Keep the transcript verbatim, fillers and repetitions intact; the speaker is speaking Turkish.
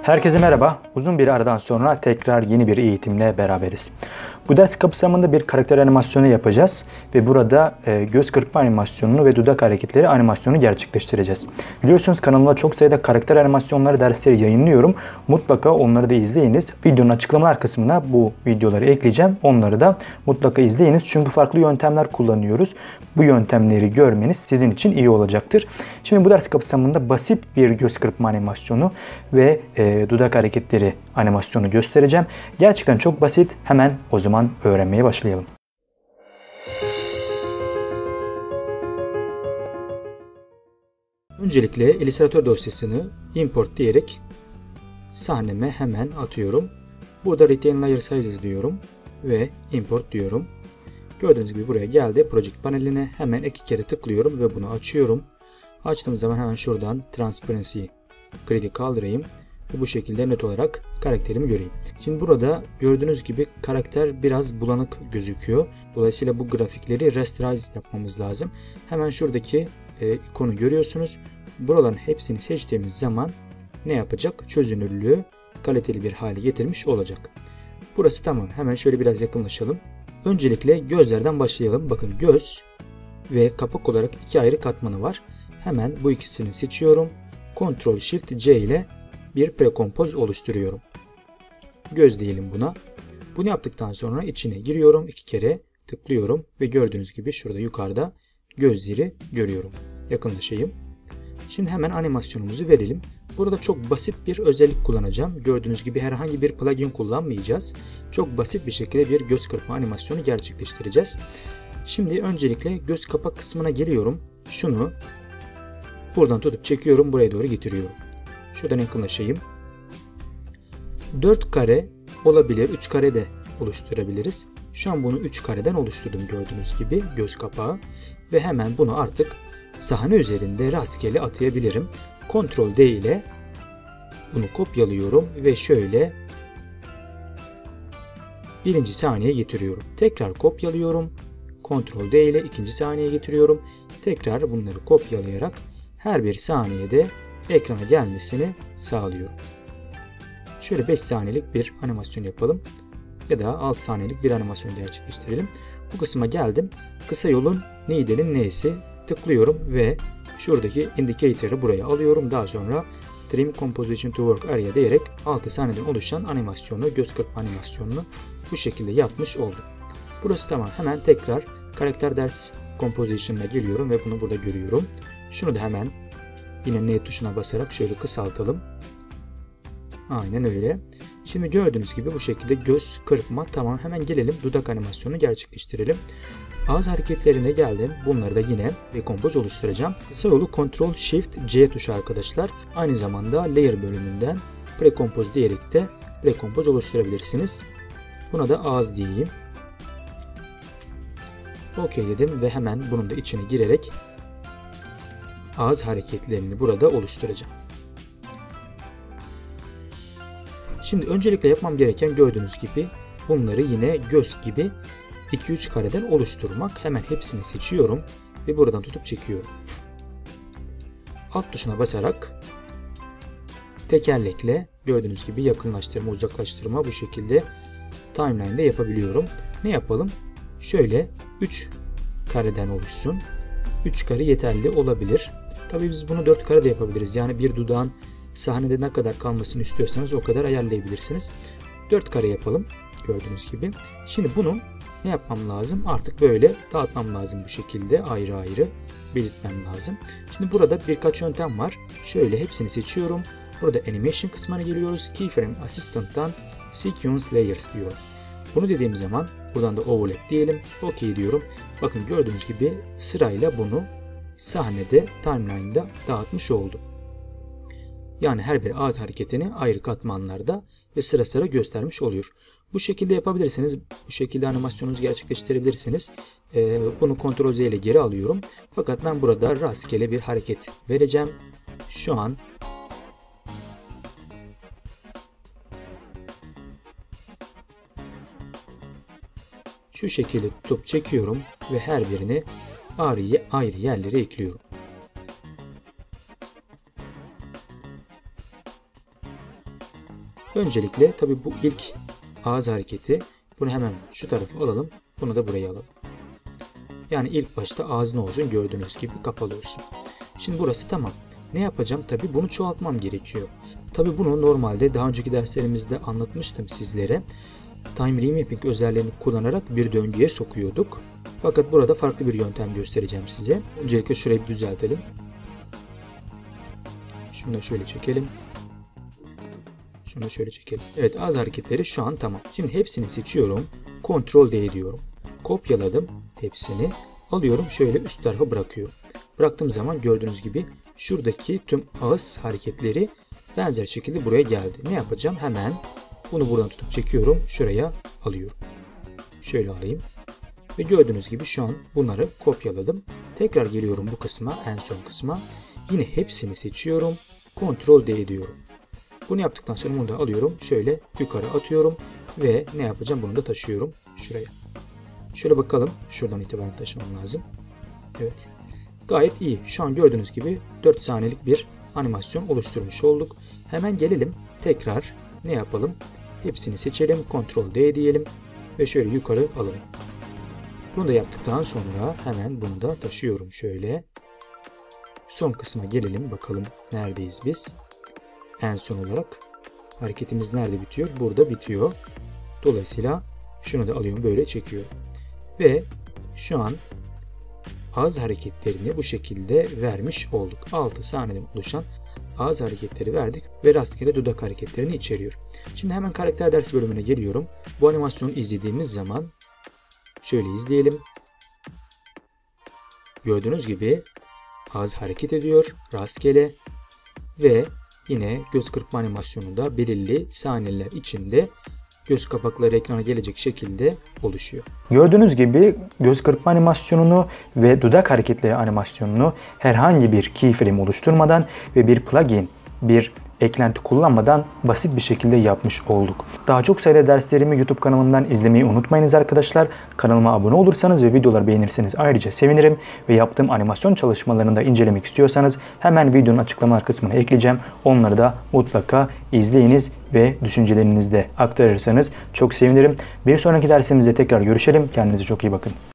Herkese merhaba. Uzun bir aradan sonra tekrar yeni bir eğitimle beraberiz. Bu ders kapsamında bir karakter animasyonu yapacağız ve burada e, göz kırpma animasyonunu ve dudak hareketleri animasyonu gerçekleştireceğiz. Biliyorsunuz kanalımda çok sayıda karakter animasyonları dersleri yayınlıyorum. Mutlaka onları da izleyiniz. Videonun açıklamalar kısmına bu videoları ekleyeceğim. Onları da mutlaka izleyiniz. Çünkü farklı yöntemler kullanıyoruz. Bu yöntemleri görmeniz sizin için iyi olacaktır. Şimdi bu ders kapsamında basit bir göz kırpma animasyonu ve e, dudak hareketleri animasyonu göstereceğim. Gerçekten çok basit. Hemen o zaman öğrenmeye başlayalım. Öncelikle Illustrator dosyasını import diyerek sahneme hemen atıyorum. Burada Retain Layer Sizes diyorum ve import diyorum. Gördüğünüz gibi buraya geldi. Project paneline hemen iki kere tıklıyorum ve bunu açıyorum. Açtığım zaman hemen şuradan Transparency Grid'i kaldırayım. Ve bu şekilde net olarak karakterimi göreyim. Şimdi burada gördüğünüz gibi karakter biraz bulanık gözüküyor. Dolayısıyla bu grafikleri rasterize yapmamız lazım. Hemen şuradaki e, ikonu görüyorsunuz. Buraların hepsini seçtiğimiz zaman ne yapacak? Çözünürlüğü kaliteli bir hale getirmiş olacak. Burası tamam. Hemen şöyle biraz yakınlaşalım. Öncelikle gözlerden başlayalım. Bakın göz ve kapak olarak iki ayrı katmanı var. Hemen bu ikisini seçiyorum. Ctrl Shift C ile bir prekompoz oluşturuyorum. Göz diyelim buna. Bunu yaptıktan sonra içine giriyorum. iki kere tıklıyorum ve gördüğünüz gibi şurada yukarıda gözleri görüyorum. Yakınlaşayım. Şimdi hemen animasyonumuzu verelim. Burada çok basit bir özellik kullanacağım. Gördüğünüz gibi herhangi bir plugin kullanmayacağız. Çok basit bir şekilde bir göz kırpma animasyonu gerçekleştireceğiz. Şimdi öncelikle göz kapak kısmına geliyorum. Şunu buradan tutup çekiyorum. Buraya doğru getiriyorum. Şuradan yakınlaşayım. dört kare olabilir. üç kare de oluşturabiliriz. Şu an bunu üç kareden oluşturdum gördüğünüz gibi göz kapağı. Ve hemen bunu artık sahne üzerinde rastgele atayabilirim. Ctrl D ile bunu kopyalıyorum ve şöyle birinci saniyeye getiriyorum. Tekrar kopyalıyorum. Ctrl D ile ikinci saniyeye getiriyorum. Tekrar bunları kopyalayarak her bir saniyede ekrana gelmesini sağlıyorum. Şöyle beş saniyelik bir animasyon yapalım. Ya da altı saniyelik bir animasyon gerçekleştirelim. Bu kısma geldim. Kısa yolun needle'in neyse tıklıyorum ve şuradaki indicator'ı buraya alıyorum. Daha sonra Trim Composition to Work Area diyerek altı saniyeden oluşan animasyonu, göz kırpma animasyonunu bu şekilde yapmış oldum. Burası tamam. Hemen tekrar karakter ders Composition'a geliyorum ve bunu burada görüyorum. Şunu da hemen yine N tuşuna basarak şöyle kısaltalım. Aynen öyle. Şimdi gördüğünüz gibi bu şekilde göz kırpma tamam. Hemen gelelim dudak animasyonunu gerçekleştirelim. Ağız hareketlerine geldim. Bunları da yine dekompoz oluşturacağım. Kısa yolu Ctrl Shift C tuşu arkadaşlar. Aynı zamanda Layer bölümünden Prekompoz diyerek de Prekompoz oluşturabilirsiniz. Buna da ağız diyeyim. OK dedim ve hemen bunun da içine girerek ağız hareketlerini burada oluşturacağım. Şimdi öncelikle yapmam gereken gördüğünüz gibi bunları yine göz gibi iki üç kareden oluşturmak. Hemen hepsini seçiyorum ve buradan tutup çekiyorum. Alt tuşuna basarak tekerlekle gördüğünüz gibi yakınlaştırma, uzaklaştırma bu şekilde timeline'de yapabiliyorum. Ne yapalım? Şöyle üç kareden oluşsun. üç kare yeterli olabilir. Tabii biz bunu dört kare de yapabiliriz. Yani bir dudağın sahnede ne kadar kalmasını istiyorsanız o kadar ayarlayabilirsiniz. dört kare yapalım gördüğünüz gibi. Şimdi bunu ne yapmam lazım? Artık böyle dağıtmam lazım bu şekilde ayrı ayrı belirtmem lazım. Şimdi burada birkaç yöntem var. Şöyle hepsini seçiyorum. Burada Animation kısmına geliyoruz. Keyframe Assistant'tan Sequence Layers diyorum. Bunu dediğim zaman buradan da Overlap diyelim. OK diyorum. Bakın gördüğünüz gibi sırayla bunu sahnede, timeline'da dağıtmış oldum. Yani her bir ağız hareketini ayrı katmanlarda ve sıra sıra göstermiş oluyor. Bu şekilde yapabilirsiniz. Bu şekilde animasyonunuzu gerçekleştirebilirsiniz. Ee, bunu Ctrl Z ile geri alıyorum. Fakat ben burada rastgele bir hareket vereceğim. Şu an şu şekilde tutup çekiyorum ve her birini ayrı, ayrı yerlere ekliyorum. Öncelikle tabi bu ilk ağız hareketi, bunu hemen şu tarafa alalım. Bunu da buraya alalım. Yani ilk başta ağız ne olsun, gördüğünüz gibi kapalı olsun. Şimdi burası tamam. Ne yapacağım? Tabi bunu çoğaltmam gerekiyor. Tabi bunu normalde daha önceki derslerimizde anlatmıştım sizlere. Time Remapping özelliğini kullanarak bir döngüye sokuyorduk. Fakat burada farklı bir yöntem göstereceğim size. Öncelikle şurayı bir düzeltelim. Şunu da şöyle çekelim. Şunu da şöyle çekelim. Evet, ağız hareketleri şu an tamam. Şimdi hepsini seçiyorum. Ctrl D diyorum. Kopyaladım hepsini. Alıyorum, şöyle üst tarafa bırakıyorum. Bıraktığım zaman gördüğünüz gibi şuradaki tüm ağız hareketleri benzer şekilde buraya geldi. Ne yapacağım? Hemen bunu buradan tutup çekiyorum. Şuraya alıyorum. Şöyle alayım. Ve gördüğünüz gibi şu an bunları kopyaladım. Tekrar geliyorum bu kısma, en son kısma. Yine hepsini seçiyorum. Ctrl D diyorum. Bunu yaptıktan sonra bunu da alıyorum. Şöyle yukarı atıyorum. Ve ne yapacağım? Bunu da taşıyorum şuraya. Şöyle bakalım. Şuradan itibaren taşımam lazım. Evet. Gayet iyi. Şu an gördüğünüz gibi dört saniyelik bir animasyon oluşturmuş olduk. Hemen gelelim. Tekrar ne yapalım? Hepsini seçelim. Ctrl D diyelim. Ve şöyle yukarı alalım. Bunu da yaptıktan sonra hemen bunu da taşıyorum şöyle. Son kısma gelelim. Bakalım neredeyiz biz? En son olarak hareketimiz nerede bitiyor? Burada bitiyor. Dolayısıyla şunu da alıyorum, böyle çekiyorum. Ve şu an ağız hareketlerini bu şekilde vermiş olduk. altı saniyeden oluşan ağız hareketleri verdik ve rastgele dudak hareketlerini içeriyor. Şimdi hemen karakter dersi bölümüne geliyorum. Bu animasyonu izlediğimiz zaman şöyle izleyelim. Gördüğünüz gibi ağız hareket ediyor rastgele ve yine göz kırpma animasyonu da belirli saniyeler içinde göz kapakları ekrana gelecek şekilde oluşuyor. Gördüğünüz gibi göz kırpma animasyonunu ve dudak hareketleri animasyonunu herhangi bir keyframe oluşturmadan ve bir plugin, bir eklenti kullanmadan basit bir şekilde yapmış olduk. Daha çok sayıda derslerimi YouTube kanalımdan izlemeyi unutmayınız arkadaşlar. Kanalıma abone olursanız ve videoları beğenirseniz ayrıca sevinirim. Ve yaptığım animasyon çalışmalarını da incelemek istiyorsanız hemen videonun açıklamalar kısmına ekleyeceğim. Onları da mutlaka izleyiniz ve düşüncelerinizi de aktarırsanız çok sevinirim. Bir sonraki dersimizde tekrar görüşelim. Kendinize çok iyi bakın.